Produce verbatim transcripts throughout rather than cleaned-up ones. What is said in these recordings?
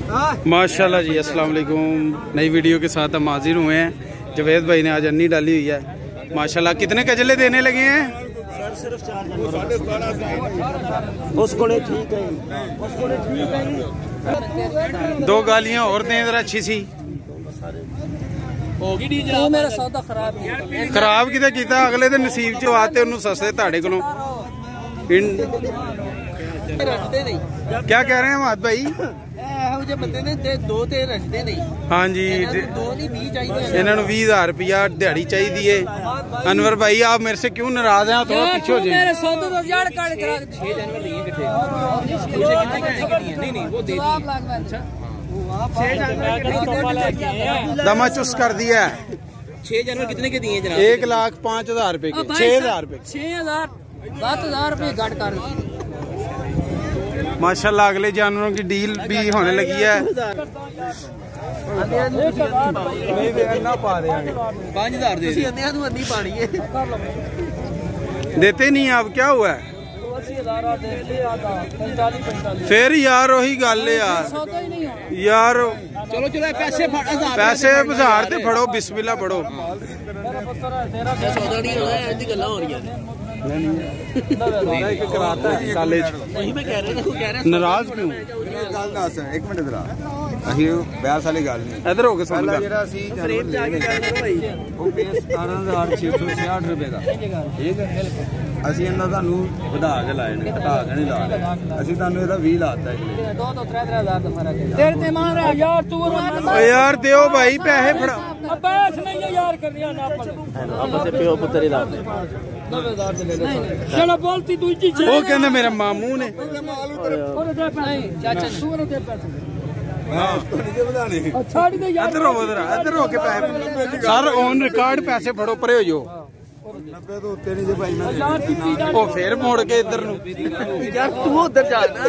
माशाल्लाह जी, अस्सलाम वालेकुम। नई वीडियो के साथ हम हाजिर हुए हैं। जवेद भाई ने आज अन्नी डाली हुई है माशाल्लाह। कितने कजले देने लगे हैं? सिर्फ चार दो गालियां और दें जरा अच्छी सी। मेरा सौदा खराब खराब किते कीता? अगले दिन नसीब चो आते उन्होंने सस्ते ताड़े को। क्या कह रहे हैं माद भाई? बंदे ने दो ते रखते नहीं। हाँ जी, इन्होंने बीस हजार रुपया दिहाड़ी चाहिए है। अनवर भाई आप मेरे से क्यों नाराज हैं? थोड़ा पीछे हो जाए। दमा चुस कर दिया है। छह जानवर कितने के दिए जनाब? एक लाख पाँच हजार रुपए के। छह हजार रुपए छह हजार सात हजार रुपये घट कर दी माशाल्लाह। अगले जानवरों की डील भी होने लगी है। देते नहीं आप? क्या हुआ है फिर यार? वही गल है यार यार चलो चलो पैसे पैसे बाजार ते फड़ो, बिस्मिल्लाह पढ़ो। नाराज क्यों? एक मिनट इधर अही ब्यास वाली गल नहीं। इधर होके सुन ले। ਅਸੀਂ ਇਹਨਾਂ ਤੁਹਾਨੂੰ ਵਧਾ ਕੇ ਲਾਏ ਨੇ, ਘਟਾ ਕੇ ਨਹੀਂ ਲਾਏ। ਅਸੀਂ ਤੁਹਾਨੂੰ ਇਹਦਾ ਵੀਹ ਲਾਤਾ ਹੈ। दो तो त्रै त्रै हजार का फर्क है। तेरे ते मार रहा यार तू। ओ यार दियो भाई पैसे फड़ा। अब्बास नहीं है यार करनिया ना अपन। अब से पियो पुत्र ही लाते। चलो बोलती तू जी। वो कहंदे मेरे मामू ने। और दे नहीं चाचा तू ने दे पैसे। हां छाड़ दे यार। इधर हो इधर इधर हो के पैसे सर ऑन रिकॉर्ड पैसे फड़ो परे हो जो। नब्बे तो उत्ते नहीं जे भाई मैं ओ फिर मोड़ के इधर नु यार तू उधर जा ना।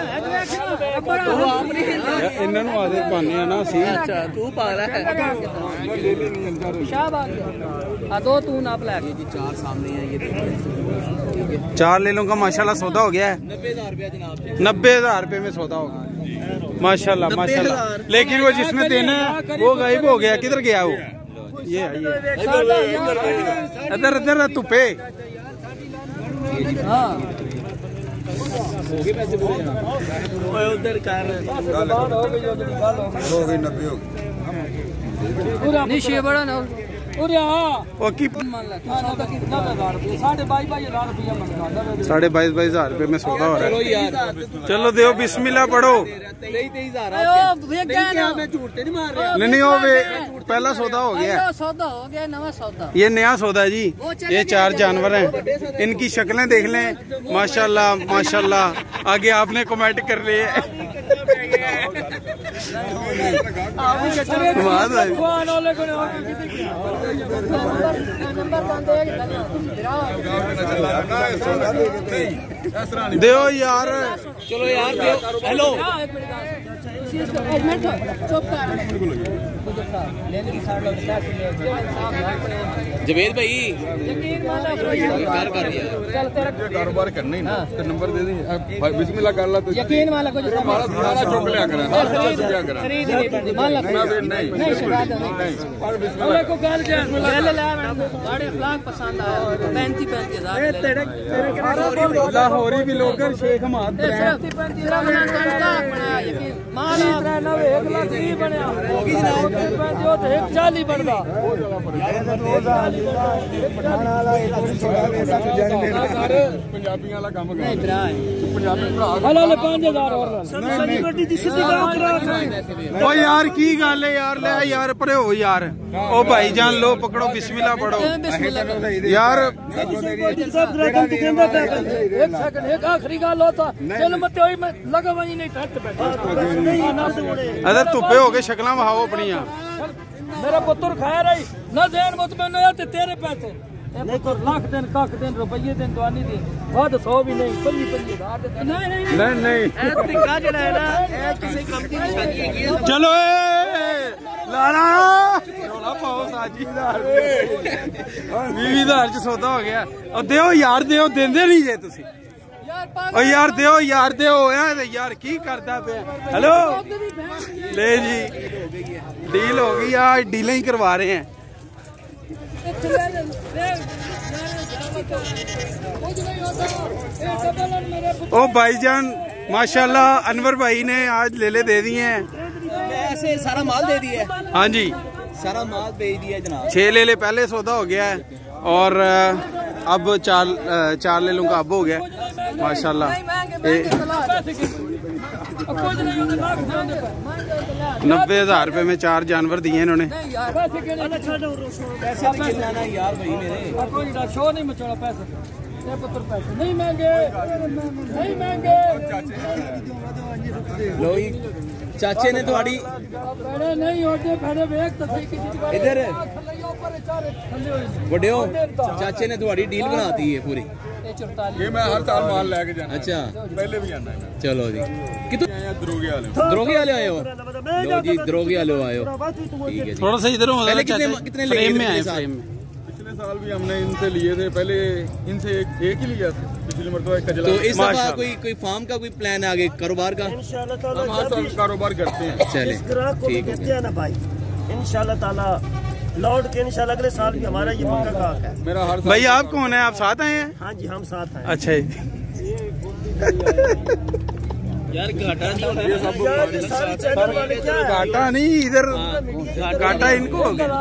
इन्हां नु आदत पाने आ ना सी। अच्छा तू पाला है शाबाश आ दो तू नाप ले। जी चार सामने है ये। चार ले लूंगा माशाल्लाह। सौदा हो गया है नब्बे हजार रुपया जनाब। नब्बे हजार रुपये में सौदा हो गया माशाल्लाह माशाल्लाह। लेकिन वो जिसमें देना है वो गायब हो गया। किधर गया वो? ये इधर इधर धुप्पे। उधर कर हो गई नब्बे हो गई। नहीं शे बड़ा ना साढ़े बाईस बाईस हजार रुपये में सौदा हो रहा है। चलो दो बिस्मिल्लाह पढ़ो। नहीं नहीं वो पहला सौदा हो गया। सौदा हो गया नवा सौदा। ये नया सौदा है जी। ये चार जानवर हैं, इनकी शक्लें देख लें माशाल्लाह माशाल्लाह। आगे आपने कमेंट कर लिए। दो यार। चलो यार दो। हेलो जवेद भाई कारोबार करना ही ना तो नंबर दे दे। बिस्मिल्लाह कर ला। यकीन वाला को सारा चुक लिया करें। खरीद नहीं पड़ती मान नहीं नहीं शिकायत नहीं को गाल जा ले ले बड़े अखलाक पसंद आया। पैंतीस पैंतीस हजार लाहौरी भी लोग शेख हमाद माल एक लाख तीस बनया चाली बनता। पंजाबी वाला काम ओ यार की गल है यार? ले यार परे हो यार। ओ भाई जान लो पकड़ो बिस्मिल्लाह पढ़ो यार। एक सेकंड एक आखिरी गल होता चल मत लगा वही नहीं ठट बैठा। अगर धुप्पे हो गए शक्ल वहाओ अपनी। मेरा पुत्र खाया रही न देन मुत मैंने तेरे पैसे नहीं तो लाख दिन कख दिन रुपये दिन दवानी दिन बाद सौ भी नहीं पंजी पंजी हजार नहीं नहीं नहीं नहीं तरीका जड़ा है ना ए किसी काम की निशानी है। चलो लाना रोला पाओ साजी हजार बीस हजार च सौदा हो गया। और दियो यार दियो देंदे नहीं जे तुसी। ओ यार दो यार दो यार की करता पे। हेलो ले जी डील हो गई यार, डीलें ही करवा रहे हैं। ओ भाईजान माशाल्लाह अनवर भाई ने आज लेले दे दिए हैं। ऐसे सारा माल दे दिया है। हाँ जी सारा माल भेज दिया जनाब। छह लेले पहले सौदा हो गया है और अब चार चार लेलों का अब हो गया माशाल्लाह। नब्बे हजार रुपए में चार जानवर दिए इन्होंने। नहीं महंगे नहीं महंगे। चाचे ने थोड़ी नहीं होते इधर बड़े चाचे ने थोड़ी डील बनाती है पूरी। ये मैं हर साल माल लेके जाना। अच्छा पहले भी आना है। चलो जी कितने दरोगे वाले दरोगे वाले आए हो? लो जी दरोगे वाले आए हो, ठीक है जी। थोड़ा सा इधर पहले कितने कितने फ्रेम में आए फ्रेम में। पिछले साल भी हमने इनसे लिए थे, पहले इनसे एक, एक ही लिया था पिछले मरतबा कजला। तो इस दफा कोई कोई फार्म का कोई प्लान है आगे कारोबार का? हम हर साल कारोबार करते हैं। चले ठीक है ना भाई इंशाल्लाह ताला लौट के इंशाल्लाह अगले साल भी हमारा ये पक्का काम है। मेरा हर साल। भाई आप कौन है? आप साथ आए हैं? हाँ जी हम साथ हैं। अच्छा यार घाटा घाटा नहीं इधर घाटा इनको हो गया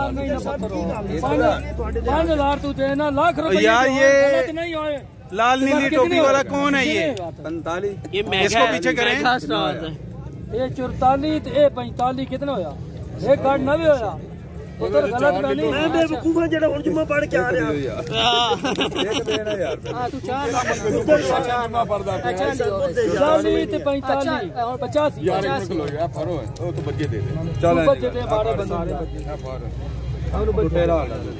यार। ये लाल नीली टोपी वाला कौन है? ये पैंतालीस इसको पीछे करें। ये चौतालीस ये पैंतालीस कितना होया? एक गाड़ नवे होया उधर गलत नहीं। मैं बेवकूफ हूं जेड़ा हुन जुम्मा पढ़ के आ रहा हूं। एक देना यार। हां तू चार चालीस ते पैंतालीस और पचास यार एक किलो यार फरो है। ओ तो बच्चे दे दे। चल बच्चे दे बारह बंदे और बच्चे तेरा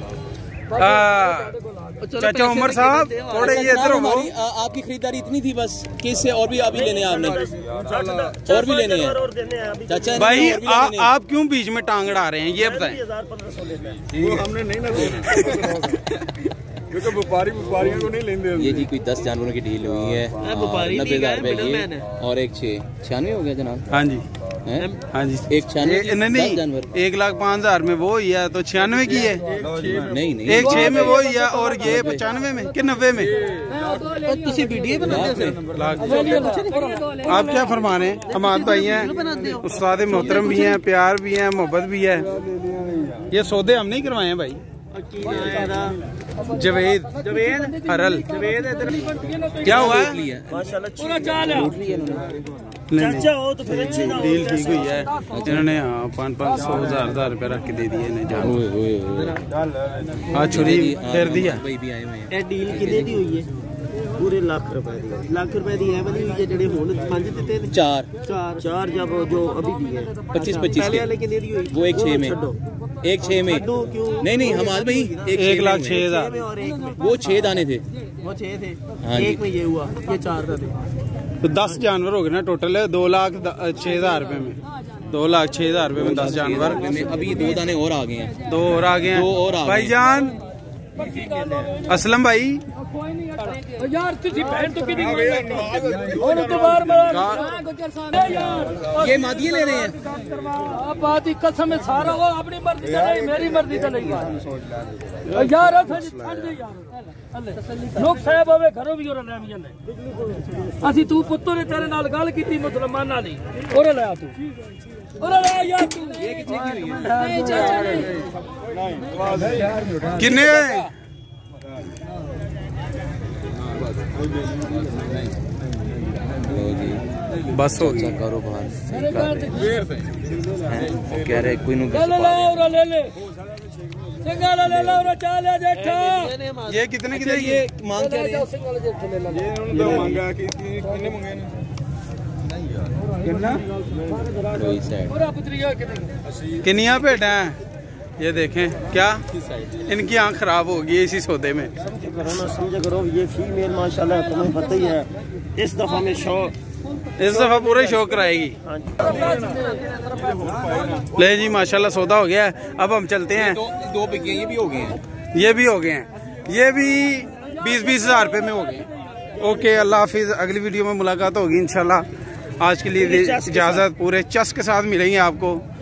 चाचा उमर साहब थोड़े ये इधर हो। आपकी खरीदारी इतनी थी बस कि इससे और भी अभी लेने हैं आपने? और भी लेने हैं चाचा भाई आ, आप क्यों बीच में टांग अड़ा रहे हैं ये बताएं। वो हमने नहीं ना देना क्योंकि व्यापारी व्यापारियों को नहीं लेंदे। ये जी कोई दस जानवरों की डील हुई है नब्बे हजार रुपए और एक छः छियानवे हो गया जनाब। हाँ जी हाँ जी एक छियानवे नहीं नहीं एक लाख पाँच हजार में वो ही है तो छियानवे की है। नहीं नहीं एक छह में वो ही है और ये पचानवे में कि नब्बे में। आप क्या फरमा रहे हैं? हमारे भाई हैं, उस्ताद मोहतरम भी हैं, प्यार भी है, मोहब्बत भी है। ये सौदे हम नहीं करवाए हैं भाई। जवेद जवेद हरल क्या हुआ है? चाचा हो तो फिर अच्छी ना हो। डील ठीक हुई है इन्होंने। हाँ पाँच पाँच सौ हजार हजार रुपया रख के दे दिए इन्हें जान। हाँ छुरी फेर दिया। डील कितने दी हुई है? पूरे लाख रुपए दी। लाख रुपए दी है वाली हुई है जेडे हुन पांच दिते थे। चार चार चार जब जो अभी दी है पच्चीस पच्चीस पहले वाले कितने दी हुई? वो एक छह में एक छह में नहीं नहीं हम आज भाई एक, एक लाख छह हजार वो छह दाने थे। वो छह थे हाँ एक में ये हुआ ये चार थे। तो दस जानवर हो गए ना टोटल है दो लाख छह हजार रुपए में। दो लाख छह हजार रुपए में दस जानवर। अभी ये दो दाने और आ गए हैं। दो और आ गए हैं। दो और आ गए। भाईजान असलम भाई यार तुझी बहन तो कितनी और तो बार बार ये मादिये ले रहे हैं। अब बात ही कसम है सारा वो अपनी मर्जी का नहीं मेरी मर्जी का नहीं यार अस छੱਡ दे यार लोग साहब होवे घरों भी और ले भी जांदे। ਅਸੀਂ तू पुत्तर ने तेरे नाल गल कीती मुसलमानां दी और ले आ तू और ले यार तू ये कितने की हुई है? नहीं चाचा नहीं किन्ने बस हो गया कारोबार कह रहे कोई नु ले ले और ले ले सिंगाला ले लो और चाल जेठा। ये कितने की ये मांग क्या रहे हैं? ये उन्होंने तो मांगा कि कितने मांगे ने कितना कोई साइड पूरा पुत्रिया कितने किनिया भेड़ा हैं ये देखें क्या इनकी आंख खराब होगी इसी सौदे में। करो ना समझ करो ये फीमेल माशाल्लाह तुम्हें पता ही है इस दफा में शो इस दफा पूरा शो कराएगी। ले जी माशाल्लाह सौदा हो गया है। अब हम चलते हैं। दो, दो बिके ये भी हो गए हैं। ये भी हो गए हैं। ये भी बीस बीस हजार रुपए में हो गए। ओके, अल्लाह हाफिज। अगली वीडियो में मुलाकात होगी इंशाल्लाह। आज के लिए इजाजत। पूरे चस के साथ मिलेंगे आपको।